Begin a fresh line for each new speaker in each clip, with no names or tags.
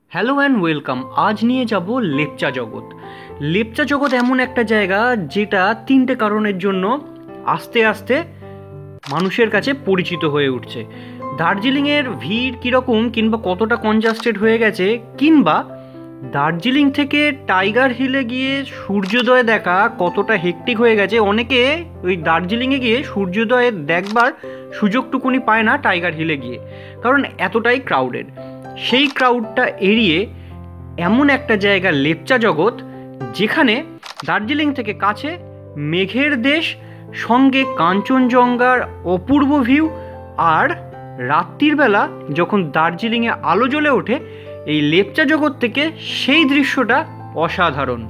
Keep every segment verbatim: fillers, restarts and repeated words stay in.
Hello and welcome. আজ নিয়ে যাব লেপচা জগৎ। লেপচা জগৎ এমন একটা জায়গা যেটা তিনটে কারণের জন্য আস্তে আস্তে মানুষের কাছে পরিচিত হয়ে উঠছে। দার্জিলিংয়ের ভিড় কীরকম কিংবা কতটা কনজাস্টেড হয়ে গেছে, কিংবা দার্জিলিং থেকে টাইগার হিলে গিয়ে সূর্যোদয় দেখা কতটা হেক্টিক হয়ে গেছে। অনেকে ওই দার্জিলিংয়ে গিয়ে সূর্যোদয় দেখবার সুযোগটুকুনি পায় না টাইগার হিলে গিয়ে, কারণ এতটাই ক্রাউডেড। সেই ক্রাউডটা এড়িয়ে এমন একটা জায়গা লেপচা জগৎ, যেখানে দার্জিলিং থেকে কাছে মেঘের দেশ, সঙ্গে কাঞ্চনজঙ্ঘার অপূর্ব ভিউ, আর রাত্রির বেলা যখন দার্জিলিংয়ে আলো জ্বলে ওঠে এই লেপচা জগৎ থেকে সেই দৃশ্যটা অসাধারণ।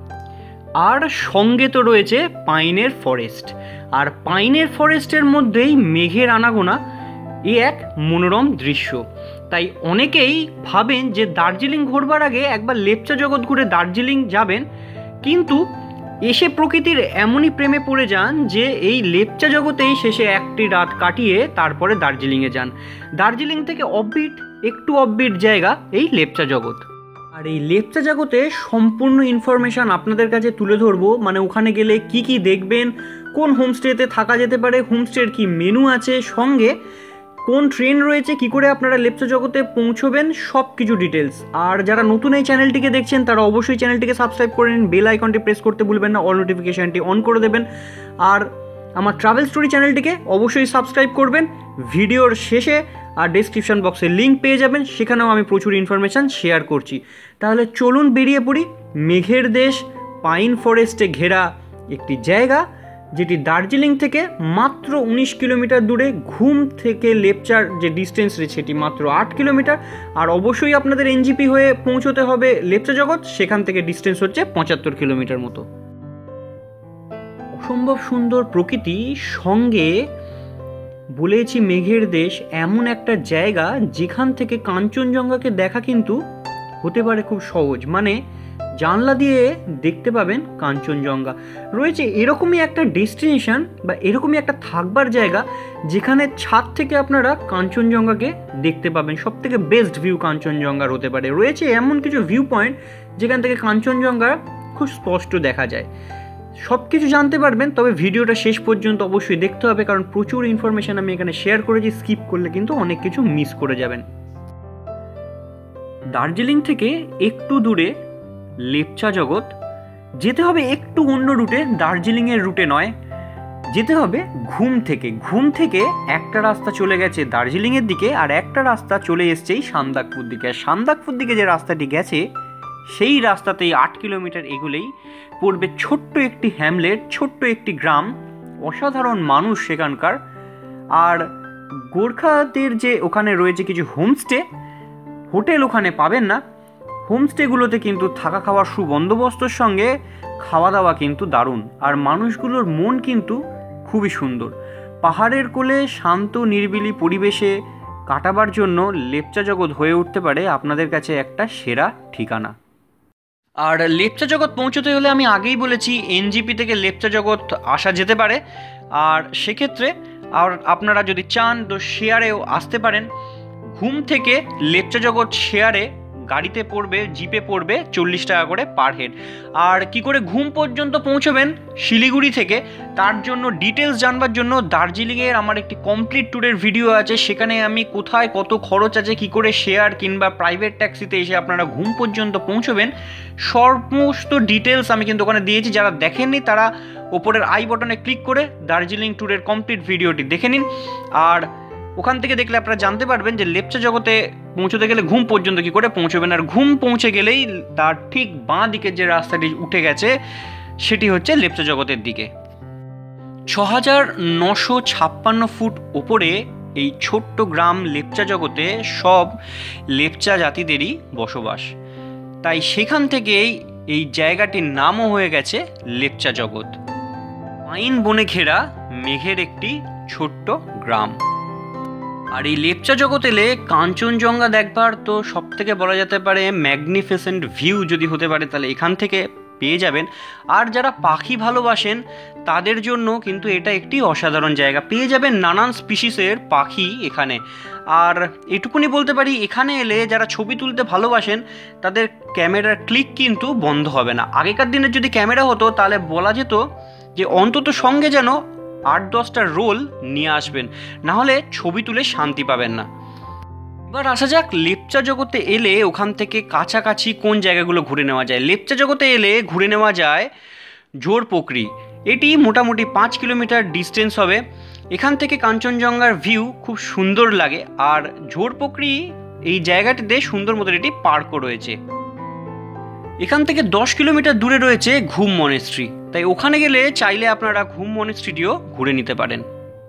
আর সঙ্গে তো রয়েছে পাইনের ফরেস্ট, আর পাইনের ফরেস্টের মধ্যেই মেঘের আনাগোনা, এ এক মনোরম দৃশ্য। তাই অনেকেই ভাবেন যে দার্জিলিং ঘুরবার আগে একবার লেপচা জগৎ ঘুরে দার্জিলিং যাবেন, কিন্তু এসে প্রকৃতির এমনই প্রেমে পড়ে যান যে এই লেপচা জগতেই শেষে একটি রাত কাটিয়ে তারপরে দার্জিলিংয়ে যান। দার্জিলিং থেকে অফবিট, একটু অফবিট জায়গা এই লেপচা জগৎ। আর এই লেপচা জগতে সম্পূর্ণ ইনফরমেশান আপনাদের কাছে তুলে ধরবো, মানে ওখানে গেলে কি কি দেখবেন, কোন হোমস্টেতে থাকা যেতে পারে, হোমস্টের কি মেনু আছে, সঙ্গে কোন ট্রেন রয়েছে, কি করে আপনারা লেপচা জগতে পৌঁছবেন, সব কিছু ডিটেলস। আর যারা নতুন এই চ্যানেলটিকে দেখছেন তারা অবশ্যই চ্যানেলটিকে সাবস্ক্রাইব করে নিন, বেল আইকনটি প্রেস করতে ভুলবেন না, অল নোটিফিকেশানটি অন করে দেবেন। আর আমার ট্রাভেল স্টোরি চ্যানেলটিকে অবশ্যই সাবস্ক্রাইব করবেন। ভিডিওর শেষে আর ডেসক্রিপশন বক্সে লিঙ্ক পেয়ে যাবেন, সেখানেও আমি প্রচুর ইনফরমেশান শেয়ার করছি। তাহলে চলুন বেরিয়ে পড়ি মেঘের দেশ, পাইন ফরেস্টে ঘেরা একটি জায়গা, যেটি দার্জিলিং থেকে মাত্র উনিশ কিলোমিটার দূরে। ঘুম থেকে লেপচার যে ডিস্টেন্স রয়েছে সেটি মাত্র আট কিলোমিটার। আর অবশ্যই আপনাদের এনজিপি হয়ে পৌঁছতে হবে লেপচা জগৎ, সেখান থেকে ডিস্টেন্স হচ্ছে পঁচাত্তর কিলোমিটার মতো। অসম্ভব সুন্দর প্রকৃতি, সঙ্গে বলেছি মেঘের দেশ, এমন একটা জায়গা যেখান থেকে কাঞ্চনজঙ্ঘাকে দেখা কিন্তু হতে পারে খুব সহজ, মানে জানলা দিয়ে দেখতে পাবেন কাঞ্চনজঙ্ঘা। রয়েছে এরকমই একটা ডেস্টিনেশন বা এরকমই একটা থাকবার জায়গা যেখানে ছাদ থেকে আপনারা কাঞ্চনজঙ্ঘাকে দেখতে পাবেন। সব থেকে বেস্ট ভিউ কাঞ্চনজঙ্ঘার হতে পারে। রয়েছে এমন কিছু ভিউ পয়েন্ট যেখান থেকে কাঞ্চনজঙ্ঘা খুব স্পষ্ট দেখা যায়। সব কিছু জানতে পারবেন, তবে ভিডিওটা শেষ পর্যন্ত অবশ্যই দেখতে হবে, কারণ প্রচুর ইনফরমেশান আমি এখানে শেয়ার করেছি। স্কিপ করলে কিন্তু অনেক কিছু মিস করে যাবেন। দার্জিলিং থেকে একটু দূরে লেপচা জগৎ যেতে হবে একটু অন্য রুটে, দার্জিলিংয়ের রুটে নয়, যেতে হবে ঘুম থেকে। ঘুম থেকে একটা রাস্তা চলে গেছে দার্জিলিংয়ের দিকে, আর একটা রাস্তা চলে এসছে এই সান্দাকপুর দিকে। আর সান্দাকপুর দিকে যে রাস্তাটি গেছে সেই রাস্তাতেই আট কিলোমিটার এগুলেই পড়বে ছোট্ট একটি হ্যামলেট, ছোট্ট একটি গ্রাম, অসাধারণ মানুষ সেখানকার। আর গোর্খাদের যে ওখানে রয়েছে কিছু হোমস্টে, হোটেল ওখানে পাবেন না। হোমস্টেগুলোতে কিন্তু থাকা খাওয়ার সুবন্দোবস্তর সঙ্গে খাওয়া দাওয়া কিন্তু দারুণ, আর মানুষগুলোর মন কিন্তু খুবই সুন্দর। পাহাড়ের কোলে শান্ত নিরিবিলি পরিবেশে কাটাবার জন্য লেপচা জগৎ হয়ে উঠতে পারে আপনাদের কাছে একটা সেরা ঠিকানা। আর লেপচা জগৎ পৌঁছতে হলে আমি আগেই বলেছি এনজিপি থেকে লেপচা জগৎ আসা যেতে পারে, আর সেক্ষেত্রে আর আপনারা যদি চান তো শেয়ারেও আসতে পারেন। ঘুম থেকে লেপচা জগৎ শেয়ারে গাড়িতে পড়বে, জিপে পড়বে চল্লিশ টাকা করে পার হেড। আর কি করে ঘুম পর্যন্ত পৌঁছবেন শিলিগুড়ি থেকে, তার জন্য ডিটেলস জানবার জন্য দার্জিলিংয়ের আমার একটি কমপ্লিট ট্যুরের ভিডিও আছে। সেখানে আমি কোথায় কত খরচ আছে, কি করে শেয়ার কিংবা প্রাইভেট ট্যাক্সিতে এসে আপনারা ঘুম পর্যন্ত পৌঁছবেন, সমস্ত ডিটেলস আমি কিন্তু ওখানে দিয়েছি। যারা দেখেননি তারা ওপরের আই বটনে ক্লিক করে দার্জিলিং ট্যুরের কমপ্লিট ভিডিওটি দেখে নিন। আর ওখান থেকে দেখলে আপনারা জানতে পারবেন যে লেপচা জগতে পৌঁছতে গেলে ঘুম পর্যন্ত কী করে পৌঁছবেন। আর ঘুম পৌঁছে গেলেই তার ঠিক বাঁ দিকে যে রাস্তাটি উঠে গেছে সেটি হচ্ছে লেপচা জগতের দিকে। ছ হাজার নশো ছাপ্পান্ন ফুট ওপরে এই ছোট্ট গ্রাম লেপচা জগতে সব লেপচা জাতিদেরই বসবাস, তাই সেখান থেকেই এই জায়গাটির নামও হয়ে গেছে লেপচা জগৎ। পাইন বনে ঘেরা মেঘের একটি ছোট্ট গ্রাম। আর এই লেপচা জগৎ এলে কাঞ্চনজঙ্ঘা দেখবার তো সব থেকে বলা যেতে পারে ম্যাগনিফিসেন্ট ভিউ যদি হতে পারে, তাহলে এখান থেকে পেয়ে যাবেন। আর যারা পাখি ভালোবাসেন তাদের জন্য কিন্তু এটা একটি অসাধারণ জায়গা, পেয়ে যাবেন নানান স্পিসিসের পাখি এখানে। আর এটুকুনি বলতে পারি, এখানে এলে যারা ছবি তুলতে ভালোবাসেন তাদের ক্যামেরার ক্লিক কিন্তু বন্ধ হবে না। আগেকার দিনের যদি ক্যামেরা হতো তাহলে বলা যেত যে অন্তত সঙ্গে যেন আট দশটা রোল নিয়ে আসবেন, নাহলে ছবি তুলে শান্তি পাবেন না। এবার আসা যাক লেপচা জগতে এলে ওখান থেকে কাছাকাছি কোন জায়গাগুলো ঘুরে নেওয়া যায়। লেপচা জগতে এলে ঘুরে নেওয়া যায় জোরপোখরি। এটি মোটামুটি পাঁচ কিলোমিটার ডিস্টেন্স হবে। এখান থেকে কাঞ্চনজঙ্ঘার ভিউ খুব সুন্দর লাগে। আর জোরপোখরি এই জায়গাটিতে সুন্দর মতো একটি পার্কও রয়েছে। এখান থেকে দশ কিলোমিটার দূরে রয়েছে ঘুম মনেস্ট্রি, তাই ওখানে গেলে চাইলে আপনারা ঘুম মনেস্ট্রিটিও ঘুরে নিতে পারেন।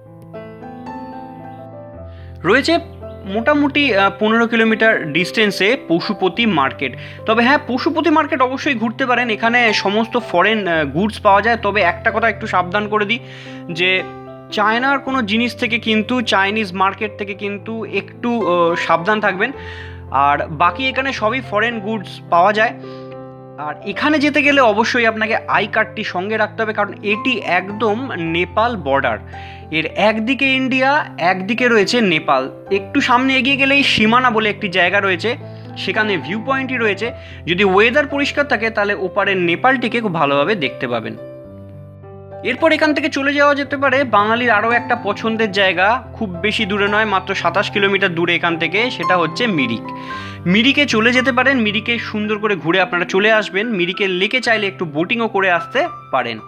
রয়েছে মোটামুটি পনেরো কিলোমিটার ডিস্টেন্সে পশুপতি মার্কেট। তবে হ্যাঁ, পশুপতি মার্কেট অবশ্যই ঘুরতে পারেন, এখানে সমস্ত ফরেন গুডস পাওয়া যায়। তবে একটা কথা একটু সাবধান করে দিই যে চায়নার কোনো জিনিস থেকে কিন্তু, চাইনিজ মার্কেট থেকে কিন্তু একটু সাবধান থাকবেন। আর বাকি এখানে সবই ফরেন গুডস পাওয়া যায়। আর এখানে যেতে গেলে অবশ্যই আপনাকে আই কার্ডটি সঙ্গে রাখতে হবে, কারণ এটি একদম নেপাল বর্ডার। এর একদিকে ইন্ডিয়া, একদিকে রয়েছে নেপাল। একটু সামনে এগিয়ে গেলেই সীমানা বলে একটি জায়গা রয়েছে, সেখানে ভিউ পয়েন্টই রয়েছে। যদি ওয়েদার পরিষ্কার থাকে তাহলে ওপারের নেপালটিকে খুব ভালোভাবে দেখতে পাবেন। এরপর এখান থেকে চলে যাওয়া যেতে পারে বাঙালির আরও একটা পছন্দের জায়গা, খুব বেশি দূরে নয়, মাত্র সাতাশ কিলোমিটার দূরে এখান থেকে, সেটা হচ্ছে মিরিক। মিরিকে চলে যেতে পারেন, মিরিকে সুন্দর করে ঘুরে আপনারা চলে আসবেন। মিরিকের লেকে চাইলে একটু বোটিংও করে আসতে পারেন।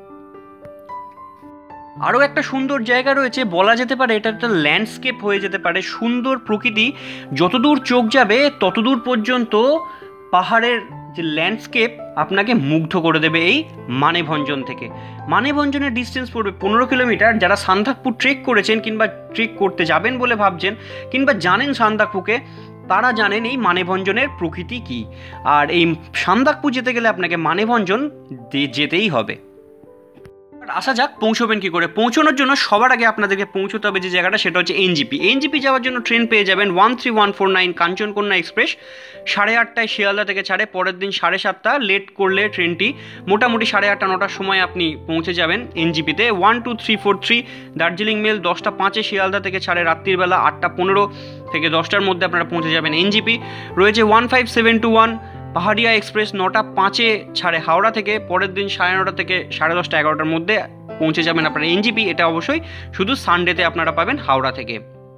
আরও একটা সুন্দর জায়গা রয়েছে, বলা যেতে পারে এটা একটা ল্যান্ডস্কেপ হয়ে যেতে পারে। সুন্দর প্রকৃতি, যতদূর চোখ যাবে ততদূর পর্যন্ত পাহাড়ের যে ল্যান্ডস্কেপ আপনাকে মুগ্ধ করে দেবে। এই মানেভঞ্জন থেকে মানেভঞ্জনের ডিস্টেন্স পড়বে পনেরো কিলোমিটার। যারা সান্দাকফু ট্রেক করেছেন কিংবা ট্রেক করতে যাবেন বলে ভাবছেন কিংবা জানেন সান্দাকফুকে, তারা জানেন এই মানেভঞ্জনের প্রকৃতি কী। আর এই সান্দাকফু যেতে গেলে আপনাকে মানেভঞ্জন যেতেই হবে। আসা যাক পৌঁছবেন কী করে। পৌঁছানোর জন্য সবার আগে আপনাদেরকে পৌঁছতে হবে যে জায়গাটা, সেটা হচ্ছে এনজিপি। এনজিপি যাওয়ার জন্য ট্রেন পেয়ে যাবেন one three one four nine Kanchankanya express. সাড়ে আটটায় শিয়ালদা থেকে ছাড়ে, পরের দিন সাড়ে সাতটা, লেট করলে ট্রেনটি মোটামুটি সাড়ে আটটা নটার সময় আপনি পৌঁছে যাবেন এনজিপিতে। One two three four three Darjeeling mail দশটা পাঁচে শিয়ালদা থেকে ছাড়ে, রাত্রিবেলা আটটা পনেরো থেকে দশটার মধ্যে আপনারা পৌঁছে যাবেন এনজিপি। রয়েছে one five seven two one Paharia express, নটা পাঁচে ছাড়ে হাওড়া থেকে, পরের দিন সাড়ে নটা থেকে সাড়ে দশটা এগারোটার মধ্যে পৌঁছে যাবেন আপনারা এনজিপি। এটা অবশ্যই শুধু সানডেতে আপনারা পাবেন হাওড়া থেকে।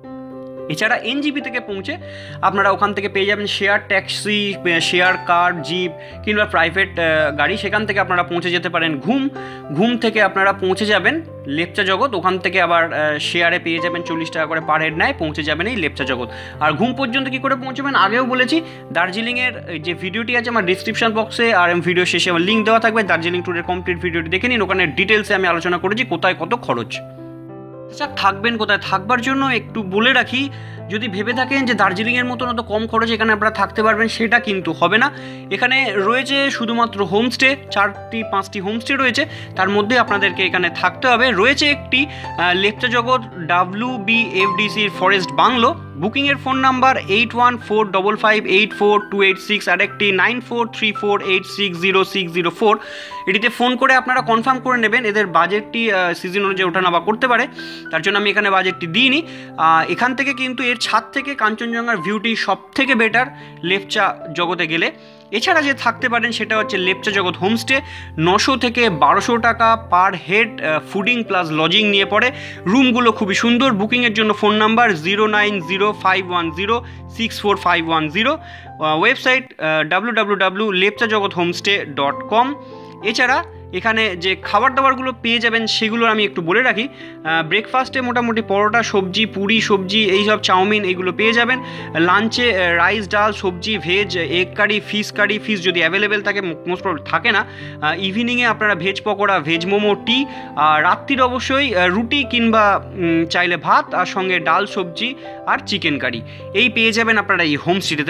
এছাড়া এনজিপি থেকে পৌঁছে আপনারা ওখান থেকে পেয়ে যাবেন share taxi, share car, jeep কিংবা প্রাইভেট গাড়ি, সেখান থেকে আপনারা পৌঁছে যেতে পারেন ঘুম। ঘুম থেকে আপনারা পৌঁছে যাবেন লেপচা জগৎ, ওখান থেকে আবার শেয়ারে পেয়ে যাবেন চল্লিশ টাকা করে পার হেড নেয়, পৌঁছে যাবেন এই লেপচা জগৎ। আর ঘুম পর্যন্ত কী করে পৌঁছবেন আগেও বলেছি, দার্জিলিংয়ের যে ভিডিওটি আছে আমার ডিসক্রিপশন বক্সে আর ভিডিও শেষে আমার লিঙ্ক দেওয়া থাকবে, দার্জিলিং ট্যুরের কমপ্লিট ভিডিওটি দেখে নিন। ওখানে ডিটেলসে আমি আলোচনা করেছি কোথায় কত খরচ। আচ্ছা, থাকবেন কোথায়, থাকবার জন্য একটু বলে রাখি, যদি ভেবে থাকেন যে দার্জিলিংয়ের মতন অত কম খরচ এখানে আপনারা থাকতে পারবেন, সেটা কিন্তু হবে না। এখানে রয়েছে শুধুমাত্র হোমস্টে, চারটি পাঁচটি হোমস্টে রয়েছে, তার মধ্যে আপনাদেরকে এখানে থাকতে হবে। রয়েছে একটি Lepcha Jagat W B F D সির ফরেস্ট বাংলো, বুকিংয়ের phone number eight one four double five eight four two eight six, আর একটি nine four three four eight six zero six zero four. এটিতে ফোন করে আপনারা কনফার্ম করে নেবেন। এদের বাজেটটি সিজন অনুযায়ী ওঠানামা করতে পারে, তার জন্য আমি এখানে বাজেটটি দিইনি। এখান থেকে কিন্তু এর ছাদ থেকে কাঞ্চনজঙ্ঘার ভিউটি সব থেকে বেটার লেপচা জগতে গেলে। এছাড়া যে থাকতে পারেন সেটা হচ্ছে লেপচা জগৎ হোমস্টে, নশো থেকে বারোশো টাকা per head fooding plus lodging নিয়ে পড়ে। রুমগুলো খুবই সুন্দর। বুকিংয়ের জন্য phone number zero nine zero five one zero six four five one zero, website W W W Lepcha Jagat homestay dot কম। এছাড়া এখানে যে খাবার দাবারগুলো পেয়ে যাবেন সেগুলো আমি একটু বলে রাখি। ব্রেকফাস্টে মোটামুটি পরোটা, সবজি, পুরি, সবজি, এইসব চাউমিন এইগুলো পেয়ে যাবেন। লাঞ্চে রাইস, ডাল, সবজি, veg, egg curry, fish curry, fish যদি অ্যাভেলেবেল থাকে, মোস্ট প্রবলি থাকে না। ইভিনিংয়ে আপনারা veg pakora, veg momo, tea. আর রাত্রির অবশ্যই রুটি কিংবা চাইলে ভাত, আর সঙ্গে ডাল, সবজি আর চিকেন কারি, এই পেয়ে যাবেন আপনারা এই হোমস্টেতে।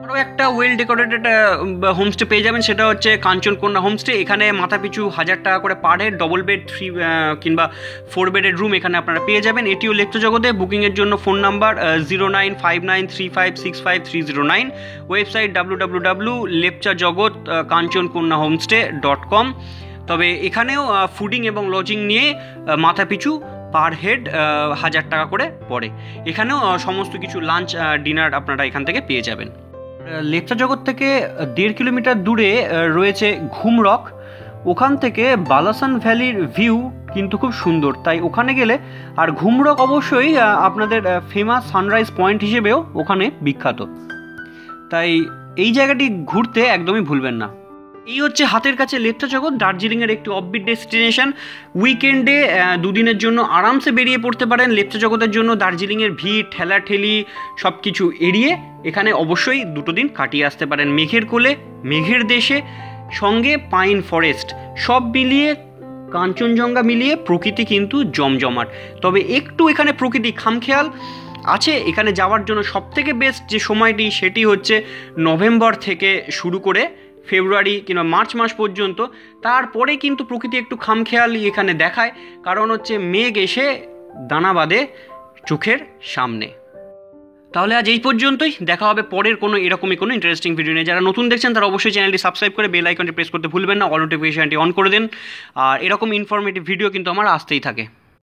আরও একটা ওয়েল ডেকোরেটেড হোমস্টে পেয়ে যাবেন, সেটা হচ্ছে কাঞ্চনকন্যা হোমস্টে। এখানে মাথা পিছু হাজার টাকা করে per head, double bed, three কিংবা ফোর বেডের রুম এখানে আপনারা পেয়ে যাবেন। এটিও লেপ্চাজগতে। বুকিংয়ের জন্য phone number zero nine five nine three five six five three zero nine, website W W W Lepchajagat Kanchankanya homestay dot com. তবে এখানেও ফুডিং এবং লজিং নিয়ে মাথা পিছু পার হেড হাজার টাকা করে পড়ে। এখানেও সমস্ত কিছু লাঞ্চ ডিনার আপনারা এখান থেকে পেয়ে যাবেন। লেপ্চাজগত থেকে দেড় কিলোমিটার দূরে রয়েছে ঘুম রক। ওখান থেকে বালাসান ভ্যালির ভিউ কিন্তু খুব সুন্দর, তাই ওখানে গেলে, আর ঘুম রক অবশ্যই আপনাদের ফেমাস সানরাইজ পয়েন্ট হিসেবেও ওখানে বিখ্যাত, তাই এই জায়গাটি ঘুরতে একদমই ভুলবেন না। এই হচ্ছে হাতের কাছে লেপ্চাজগত, দার্জিলিংয়ের একটি অফবিট ডেস্টিনেশন। উইকেন্ডে দুদিনের জন্য আরামসে বেরিয়ে পড়তে পারেন লেপ্চাজগতের জন্য। দার্জিলিংয়ের ভিড়, ঠেলাঠেলি সব কিছু এড়িয়ে এখানে অবশ্যই দুটো দিন কাটিয়ে আসতে পারেন। মেঘের কোলে, মেঘের দেশে, সঙ্গে পাইন ফরেস্ট, সব মিলিয়ে কাঞ্চনজঙ্ঘা মিলিয়ে প্রকৃতি কিন্তু জমজমাট। তবে একটু এখানে প্রকৃতি খামখেয়াল আছে। এখানে যাওয়ার জন্য সবথেকে বেস্ট যে সময়টি সেটি হচ্ছে নভেম্বর থেকে শুরু করে ফেব্রুয়ারি কিংবা মার্চ মাস পর্যন্ত। তারপরে কিন্তু প্রকৃতি একটু খামখেয়ালি এখানে দেখায়, কারণ হচ্ছে মেঘ এসে দানা বাঁধে চোখের সামনে। তাহলে আজ এই পর্যন্তই, দেখা হবে পরের কোনো এরকমই কোনো ইন্টারেস্টিং ভিডিও নিয়ে। যারা নতুন দেখছেন তারা অবশ্যই চ্যানেলটি সাবস্ক্রাইব করে বেল আইকনটি প্রেস করতে ভুলবেন না, অল নোটিফিকেশনটি অন করে দেন। আর এরকম ইনফরমেটিভ ভিডিও কিন্তু আমার আসতেই থাকে।